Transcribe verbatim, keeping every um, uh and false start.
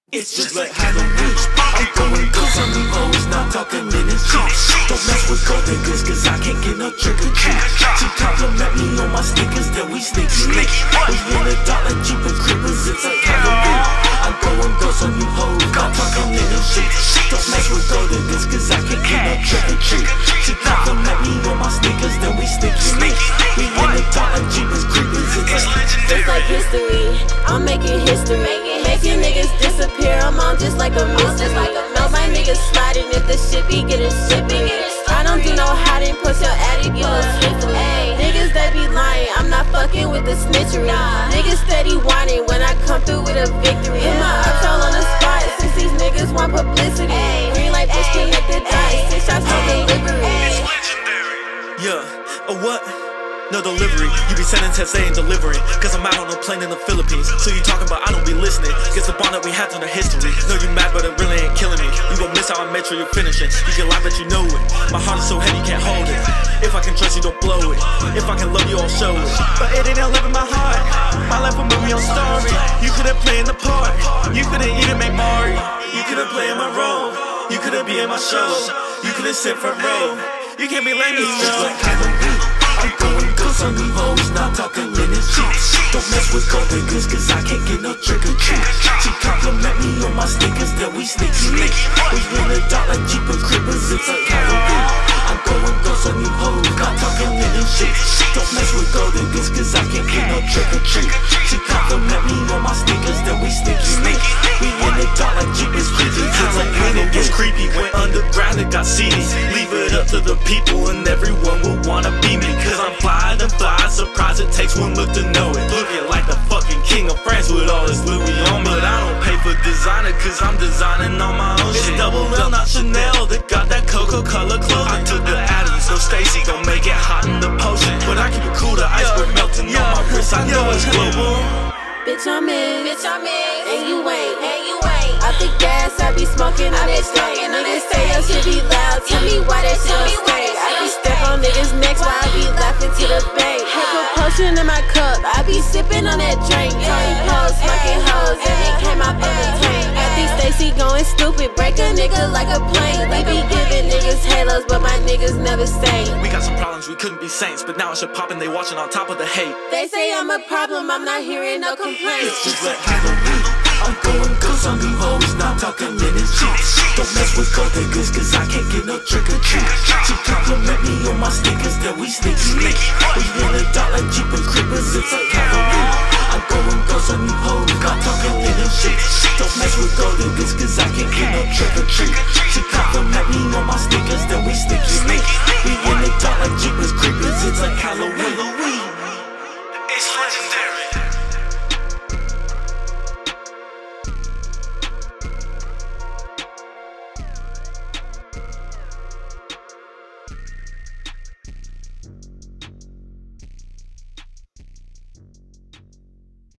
It's just like Halloween. I'm going ghost on the hoes, not talking minutes. Don't mess with gold diggers, cause I can't get no trick or treat. She compliment me on my sneakers, then we sneak sneak. We in the dark like Jeep and Crippers, it's like Halloween. I'm going ghost on you hoes, not talking minutes. Don't mess with gold diggers, cause I can't get no trick or treat. She compliment me on my sneakers, then we sneak sneak. We in the dark like Jeep and Crippers, it's like It's like history, I'm making history. Making niggas disappear, I'm on just like a mist. Know my niggas sliding if the shit be getting shippy. I don't do no hiding, push your addy, you a slippery. Niggas they be lying, I'm not fucking with the snitchery. Niggas steady whining when I come through with a victory. Hit my ups all on the spot, since these niggas want publicity. Green light bitch connect the dots, six shots for delivery. Yeah, a what? No delivery, you be sending tests, they ain't delivering. Cause I'm out on a plane in the Philippines. So you talking about I don't be listening. Guess the bond that we had on the history. Know you mad but it really ain't killing me. You gon' miss how I met you, you're finishing. You can lie but you know it. My heart is so heavy you can't hold it. If I can trust you, don't blow it. If I can love you, I'll show it. But it ain't live in my heart. My life a movie on story. You couldn't play in the part. You couldn't even make Mari. You couldn't play in my role. You couldn't be in my show. You couldn't sit front row. You can't be lame, you know. I'm going ghost on you hoes, not talking minutes. Don't mess with gold diggers, cause I can't get no trick or treat. She compliment me on my sneakers, then we sneak sneak. We in the dark like Jeep and Crippers, it's like Halloween. I'm going ghost on you hoes, not talking minutes. Don't mess with gold diggers, cause I can't get no trick or treat. She compliment me on my sneakers, then we sneak sneak. We in the dark like Jeep and Crippers, it's like Halloween. It was creepy, went underground, it got seedy. Leave it up to the people and everyone will wanna be me. Cause I'm fly and fly, surprise it takes one look to know it. Looking like the fucking king of France with all his Louis on me. But I don't pay for designer cause I'm designing on my own shit. It's double L, not Chanel, that got that Coca-Cola clothing. I took the Adams, so Stacy gon' make it hot in the potion. But I keep it cool, the iceberg melting on my wrist, I know it's global. Bitch, I'm in, bitch, I'm in, and you ain't, and you ain't. I think gas, I be smoking on that thing. Niggas say your shit be loud, tell me why that shit don't stay. I be step on niggas' necks while I be laughing to the bank. Purple potion in my cup, I be sipping on that drink. Tony Post, smoking hoes, and it came out from the tank. Got these Stacy going stupid, break a nigga like a plane. We be giving niggas halos, but my niggas never sane. We got some problems, we couldn't be saints, but now it's shit poppin', they watching on top of the hate. They say I'm a problem, I'm not hearing no complaints. It's just like Halloween. I'm going ghost on you hoes, not talking minutes. Don't mess with gold diggers, cause I can't get no trick or treat. She compliment me on my sneakers, then we sneak sneak. We in the dark like Jeep and Crippers, it's like Halloween. I'm going ghost on you hoes, not talking minutes. Don't mess with gold diggers, cause I can't get no trick or treat. She compliment me on my sneakers.